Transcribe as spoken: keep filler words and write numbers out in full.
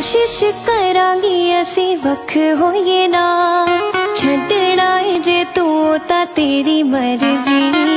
कोशिश करांगी असी वख होइए ना, छड्डना है जे तू तां तेरी मर्जी।